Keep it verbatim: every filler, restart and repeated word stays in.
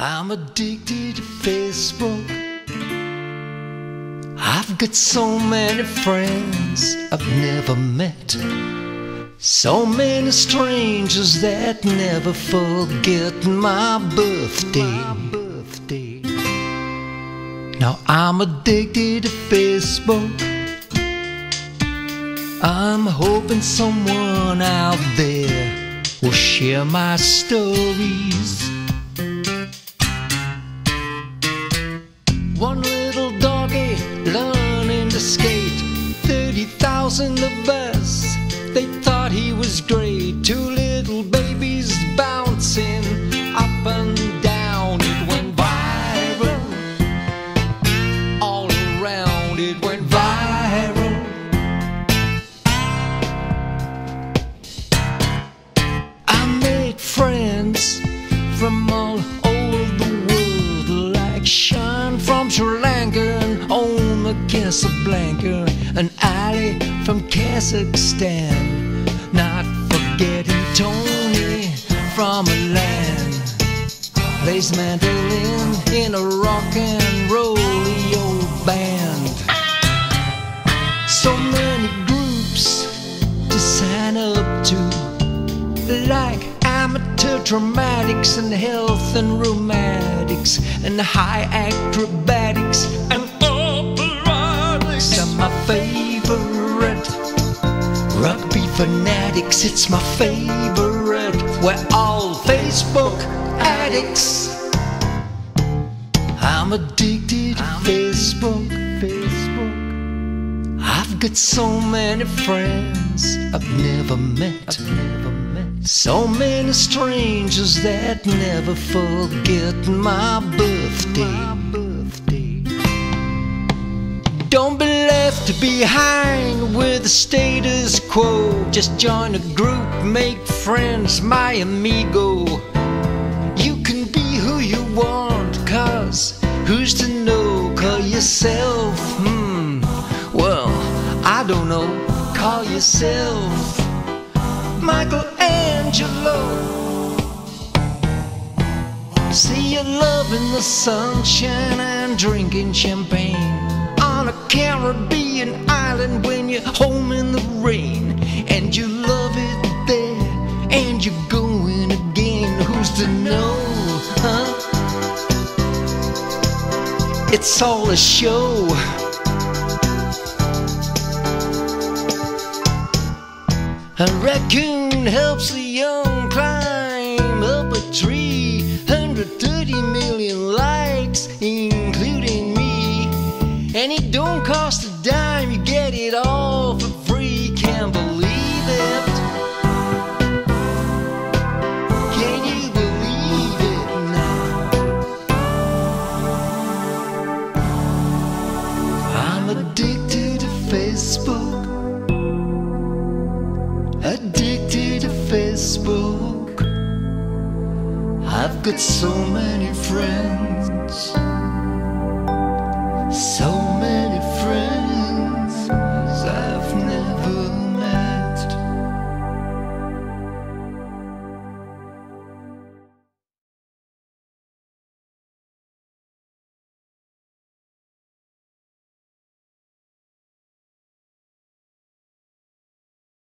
I'm addicted to Facebook. I've got so many friends I've never met, so many strangers that never forget my birthday. Now I'm addicted to Facebook. I'm hoping someone out there will share my stories. One little doggy learning to skate, thirty thousand of us, they thought he was great. Two little babies bouncing up and down, it went viral. All around it went viral. I made friends from all over the world, like Sean from Sri Lanka and Omar Casablanca, and Ali from Kazakhstan, not forgetting Tony from Milan, plays mandolin in a rock and roll-y band. So many groups to sign up to, like amateur dramatics and health and romantics and high acrobatics and operatics. And my favorite, rugby fanatics. It's my favorite. We're all Facebook addicts. I'm addicted to Facebook. Facebook. I've got so many friends I've never met. I've never met. So many strangers that never forget my birthday. My birthday. Don't be left behind with the status quo. Just join a group, make friends, my amigo. You can be who you want, cause who's to know? Call yourself, hmm, well, I don't know. Call yourself Michelangelo. See you loving the sunshine and drinking champagne on a Caribbean island when you're home in the rain, and you love it there and you're going again. Who's to know, huh? It's all a show. A raccoon helps a young climb up a tree. one hundred thirty million likes, including me. And it don't cost a dime, you get it all for free. Can't believe it. Can you believe it now? I'm addicted to Facebook. Addicted to Facebook. I've got so many friends, so many